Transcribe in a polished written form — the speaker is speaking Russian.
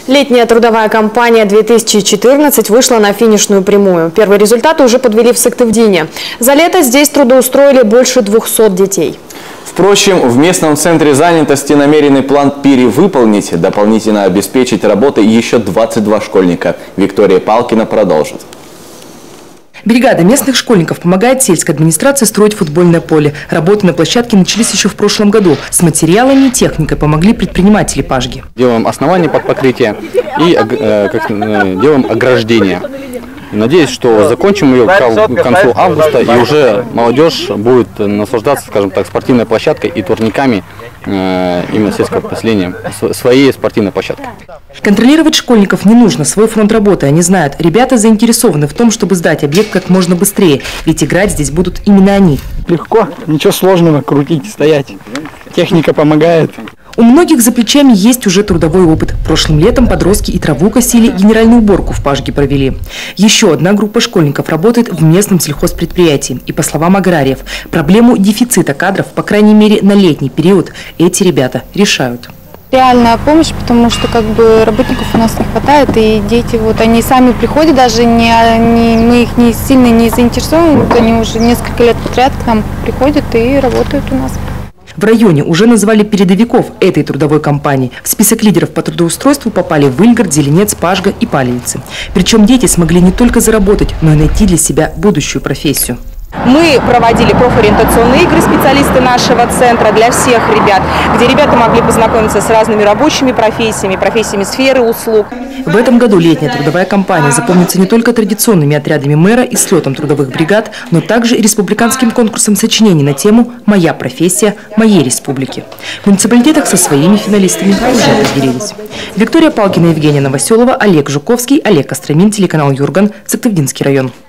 Летняя трудовая кампания 2014 вышла на финишную прямую. Первые результаты уже подвели в Сыктывдине. За лето здесь трудоустроили больше 200 детей. Впрочем, в местном центре занятости намерены план перевыполнить, дополнительно обеспечить работой еще 22 школьника. Виктория Палкина продолжит. Бригада местных школьников помогает сельской администрации строить футбольное поле. Работы на площадке начались еще в прошлом году. С материалами и техникой помогли предприниматели Пажги. Делаем основание под покрытие и делаем ограждение. Надеюсь, что закончим ее к концу августа, и уже молодежь будет наслаждаться, скажем так, спортивной площадкой и турниками именно сельского поселения, своей спортивной площадкой. Контролировать школьников не нужно, свой фронт работы они знают. Ребята заинтересованы в том, чтобы сдать объект как можно быстрее, ведь играть здесь будут именно они. Легко, ничего сложного, крутить, стоять. Техника помогает. У многих за плечами есть уже трудовой опыт. Прошлым летом подростки и траву косили, генеральную уборку в Пажге провели. Еще одна группа школьников работает в местном сельхозпредприятии. И по словам аграриев, проблему дефицита кадров, по крайней мере на летний период, эти ребята решают. Реальная помощь, потому что работников у нас не хватает, и дети они сами приходят, даже мы их не сильно не заинтересованы, они уже несколько лет подряд к нам приходят и работают у нас. В районе уже назвали передовиков этой трудовой кампании. В список лидеров по трудоустройству попали Выльгород, Зеленец, Пажга и Палевицы. Причем дети смогли не только заработать, но и найти для себя будущую профессию. Мы проводили профориентационные игры, специалисты нашего центра, для всех ребят, где ребята могли познакомиться с разными рабочими профессиями, профессиями сферы услуг. В этом году летняя трудовая кампания запомнится не только традиционными отрядами мэра и слетом трудовых бригад, но также и республиканским конкурсом сочинений на тему «Моя профессия моей республики». В муниципалитетах со своими финалистами уже определились. Виктория Палкина, Евгения Новоселова, Олег Жуковский, Олег Костромин, телеканал Юрган, Сыктывдинский район.